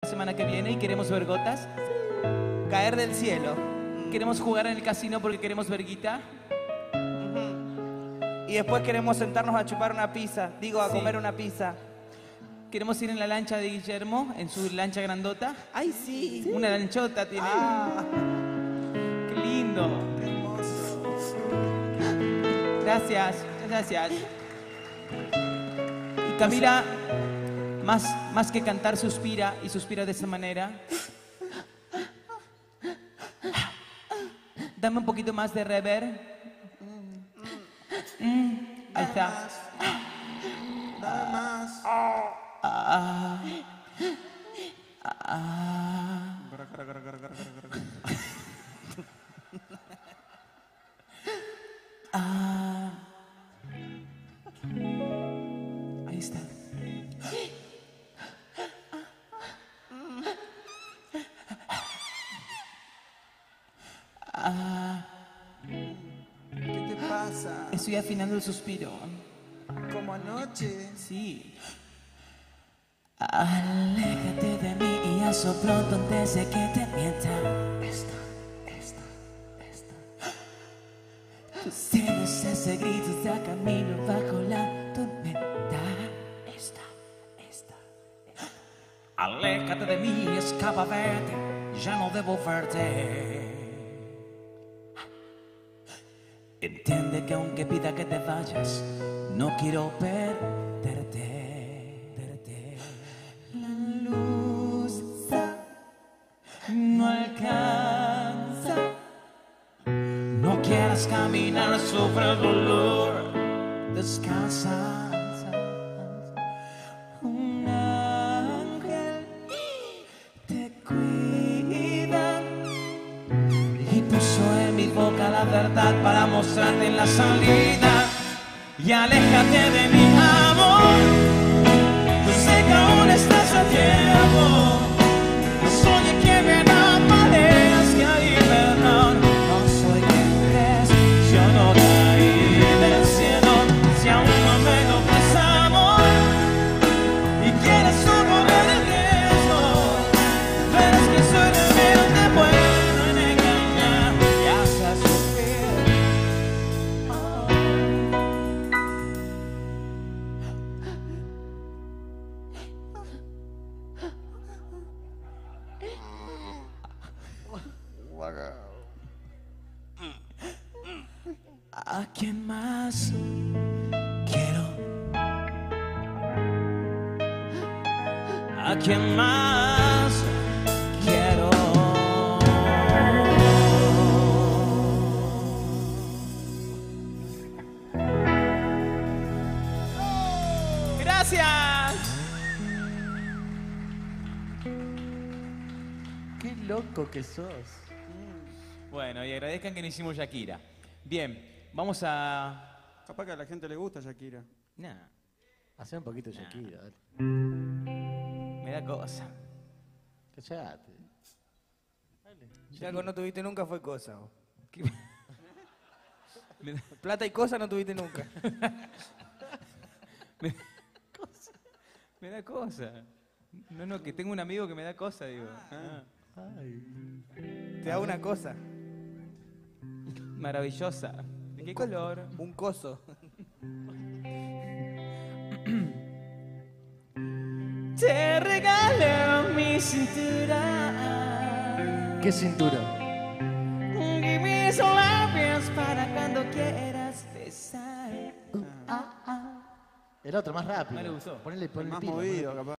La semana que viene y queremos ver gotas. Caer del cielo. Queremos jugar en el casino porque queremos ver guita. Y después queremos sentarnos a chupar una pizza. Digo, a Sí. comer una pizza. Queremos ir en la lancha de Guillermo, en su lancha grandota. ¡Ay, sí! Una lanchota tiene. Ah, ¡Qué lindo! qué hermoso. Gracias, muchas gracias. Y Camila, más que cantar, suspira y suspira de esa manera. Dame un poquito más de reverb. Ahí está. Nada más. Ahí está. ¿Qué te pasa? Estoy afinando el suspiro. Como anoche. Sí. Aléjate de mí y hazlo pronto antes de que te mienta. Tus celos, ese grito está camino bajo la tormenta. Aléjate de mí y escapa, vete, ya no debo verte. Entiende que aunque pida que te vayas, no quiero perderte. La luz no alcanza. No quieras caminar sobre el dolor. Descansa. Un ángel te cuida y puso en mi boca la verdad para mostrarte la salida. Y aléjate de mi amor. Yo sé que aún estás a tiempo. No soy el que me enamores, que hay perdón. No soy quien crees, yo no caí del cielo. Si aún no me logras amor y quieres correr el riesgo, verás que soy realmente bueno en engañar y hacer sufrir. ¿A quién más quiero? ¿A quién más quiero? ¡Gracias! Qué loco que sos. Bueno, y agradezcan que no hicimos Shakira. Bien, vamos a... Capaz que a la gente le gusta Shakira. Nah, Hacé un poquito Shakira, dale. me da cosa. Callate. Si algo no tuviste nunca fue cosa. vos. ¿Qué? Me da- Plata y cosa no tuviste nunca. Me da cosa. No, que tengo un amigo que me da cosa, digo. Ah, Ay. Te da una cosa. maravillosa. ¿De qué color? Un coso. Te regalo mi cintura ¿Qué cintura? y mis labios para cuando quieras besar. El otro, más rápido. No le gustó. Ponele Más pila, movido, capaz.